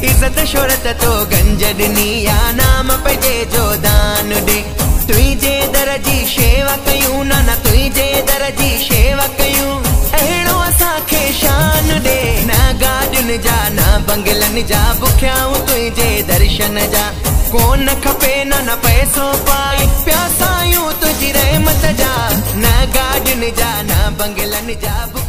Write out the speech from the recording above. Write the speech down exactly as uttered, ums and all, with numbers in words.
इज्जत शोहरत तो गंज ॾिनी या नाम पंहिंजे जो दान ॾे तुंहिंजे दर जी शेवा कयूं नाना तुंहिंजे दर जी शेवा कयूं अहिड़ो असांखे शान ॾे न गाॾियुनि जा न बंगलनि जा बुखियाऊं तुंहिंजे दर्शन जा कोन खपे न पैसो पाए प्यासा आहियूं तुंहिंजी रहमत जा न गाॾियुनि जा न बंगलनि जा